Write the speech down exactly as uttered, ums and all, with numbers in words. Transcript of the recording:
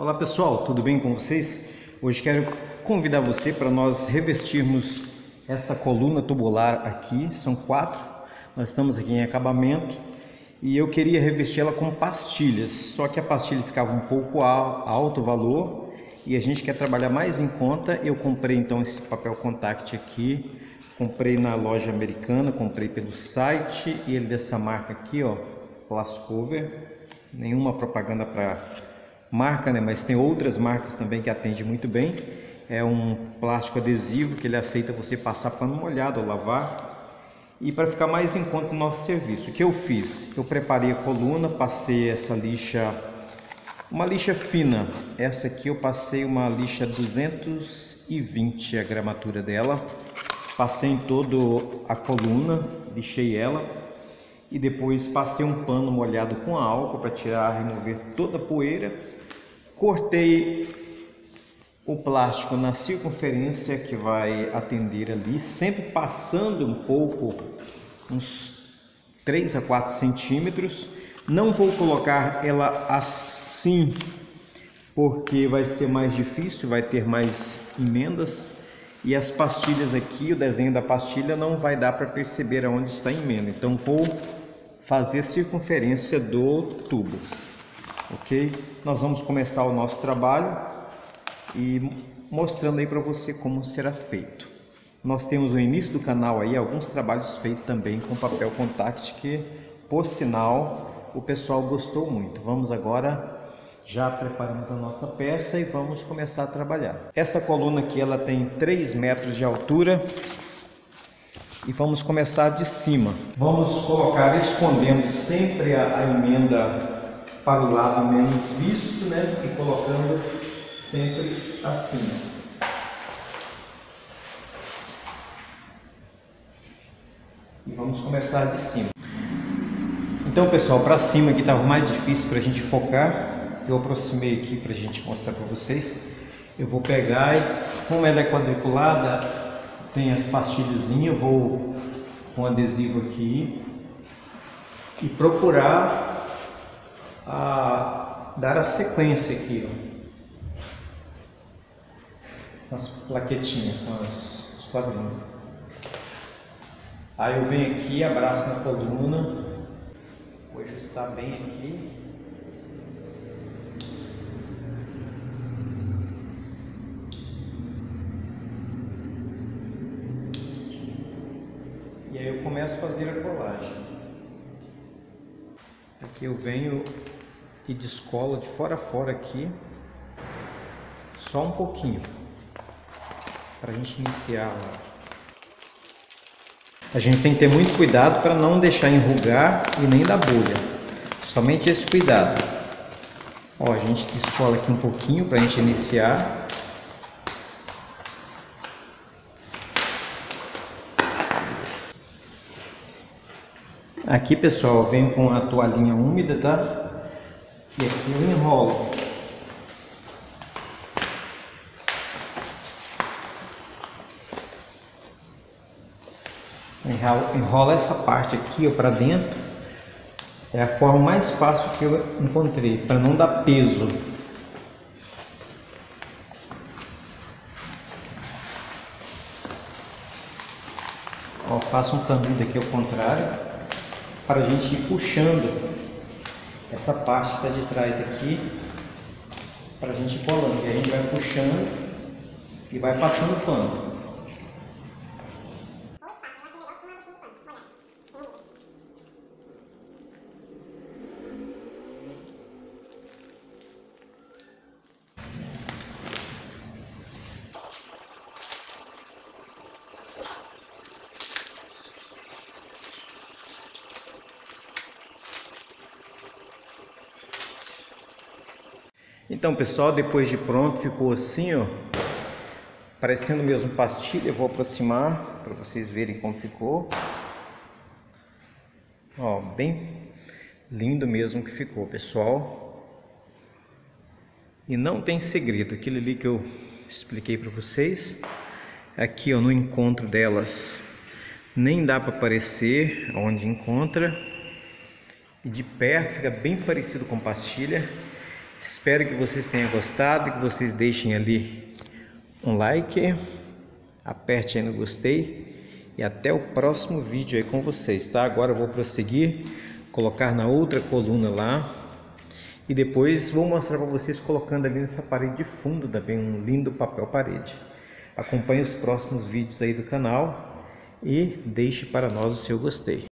Olá pessoal, tudo bem com vocês? Hoje quero convidar você para nós revestirmos esta coluna tubular aqui, são quatro, nós estamos aqui em acabamento e eu queria revestir ela com pastilhas, só que a pastilha ficava um pouco alto o valor e a gente quer trabalhar mais em conta. Eu comprei então esse papel contact aqui, comprei na loja americana, comprei pelo site e ele dessa marca aqui, ó, Plascover, nenhuma propaganda para marca, né? Mas tem outras marcas também que atendem muito bem. É um plástico adesivo que ele aceita você passar pano molhado ou lavar. E para ficar mais em conta no nosso serviço, o que eu fiz? Eu preparei a coluna, passei essa lixa, uma lixa fina. Essa aqui eu passei uma lixa duzentos e vinte, a gramatura dela. Passei em toda a coluna, lixei ela. E depois passei um pano molhado com álcool para tirar, remover toda a poeira. Cortei o plástico na circunferência que vai atender ali, sempre passando um pouco, uns três a quatro centímetros. Não vou colocar ela assim, porque vai ser mais difícil, vai ter mais emendas. E as pastilhas aqui, o desenho da pastilha não vai dar para perceber aonde está a emenda. Então vou fazer a circunferência do tubo. Ok? Nós vamos começar o nosso trabalho e mostrando aí para você como será feito. Nós temos no início do canal aí alguns trabalhos feitos também com papel contact que, por sinal, o pessoal gostou muito. Vamos agora, já preparamos a nossa peça e vamos começar a trabalhar. Essa coluna aqui ela tem três metros de altura e vamos começar de cima. Vamos colocar escondendo sempre a, a emenda para o lado menos visto, né? E colocando sempre acima. E vamos começar de cima. Então, pessoal, para cima aqui estava mais difícil para a gente focar. Eu aproximei aqui para a gente mostrar para vocês. Eu vou pegar e, como ela é quadriculada, tem as pastilhazinhas, eu vou com adesivo aqui e procurar a dar a sequência aqui, ó, as plaquetinhas, com as, os quadrinhos. Aí eu venho aqui, abraço na coluna, vou ajustar bem aqui. E aí eu começo a fazer a colagem. Aqui eu venho e descolo de fora a fora aqui, só um pouquinho, para a gente iniciar lá. A gente tem que ter muito cuidado para não deixar enrugar e nem dar bolha, somente esse cuidado. Ó, a gente descola aqui um pouquinho para a gente iniciar. Aqui, pessoal, eu venho com a toalhinha úmida, tá? E aqui eu enrolo. Enrola essa parte aqui para dentro. É a forma mais fácil que eu encontrei, para não dar peso. Ó, faço um caminho aqui ao contrário, para a gente ir puxando essa parte que está de trás aqui, para a gente ir colando. E a gente vai puxando e vai passando o pano. Então, pessoal, depois de pronto, ficou assim, ó, parecendo mesmo pastilha. Eu vou aproximar para vocês verem como ficou. Ó, bem lindo mesmo que ficou, pessoal. E não tem segredo, aquilo ali que eu expliquei para vocês. Aqui, ó, no encontro delas, nem dá para aparecer onde encontra. E de perto fica bem parecido com pastilha. Espero que vocês tenham gostado, que vocês deixem ali um like, aperte aí no gostei e até o próximo vídeo aí com vocês, tá? Agora eu vou prosseguir, colocar na outra coluna lá e depois vou mostrar para vocês colocando ali nessa parede de fundo também um lindo papel parede. Acompanhe os próximos vídeos aí do canal e deixe para nós o seu gostei.